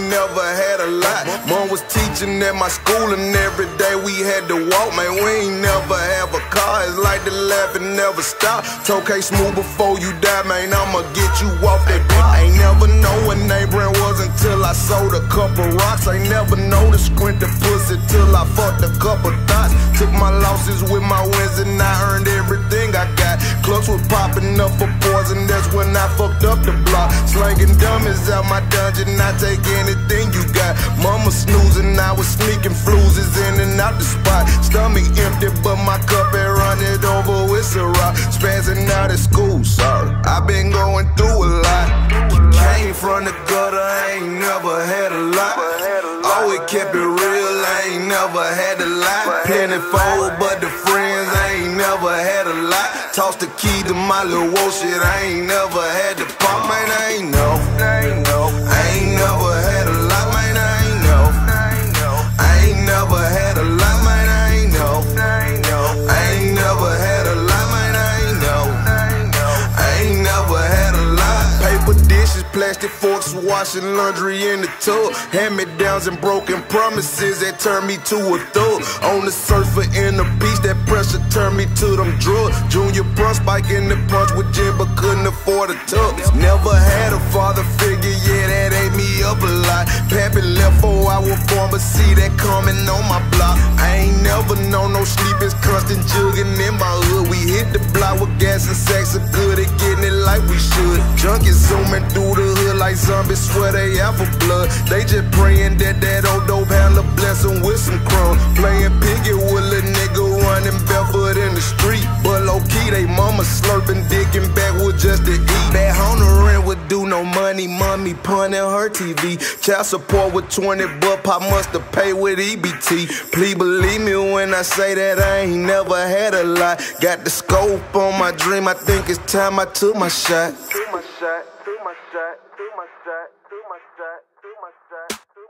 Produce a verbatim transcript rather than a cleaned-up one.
ain't never had a lot. Mom was teaching at my school and every day we had to walk. Man, we ain't never have a car. It's like the laugh and never stop. Told K Smooth before you die, man, I'ma get you off that bitch. Ain't never know what neighboring was until I sold a couple rocks. Ain't never know to squint the pussy till I fucked a couple thoughts. Took my losses with my wins and I earned everything I got. Clubs was popping up for poison, that's when I fucked up the block. Slanging dummies out my dungeon, I take anything you got. Mama snoozing, I was sneaking floozes in and out the spot. Stomach empty, but my cup ain't running over with Ciroc. Spazzing out at school, sorry, I been going through a lot. Came from the gutter, I ain't never had a lot. Always kept it real, I ain't never had a lot. Plenty fold, but the friends, I ain't never had a lot. Tossed the key to my little woe shit, I ain't never had to pop, man, I ain't know. I ain't never had a lot, man, I ain't know. I ain't never had a lot, man, I ain't know. I ain't never had a lot, man, I ain't know. I ain't never had a lot. Paper dishes, plastic forks, washing laundry in the tub. Hand-me-downs and broken promises that turned me to a thug. On the surfer in the beach, that pressure turned me to them drugs. Junior brunch, bike in the punch with gin, but couldn't afford a tub. Never had a father figure, yeah, that ate me up a lot. Pappy left before I was born, but see that coming on my block. I ain't never known no sleep, it's constant jugging in my hood. We hit the block with gas and sex, so good at getting it like we should. Junkies zooming through the hood like zombies, swear they out for blood. They just praying that that old dope handler bless them with some crumbs. Playing piggy with a nigga running barefoot in the street, but low-key they mama slurping, digging backwood just to eat. That on the rent would do no money, mommy punning her T V. Child support with twenty, but pop must have paid with E B T. Please believe me when I say that I ain't never had a lot. Got the scope on my dream, I think it's time I took my shot. Took my shot, took my shot, took my shot, took my shot, took my shot.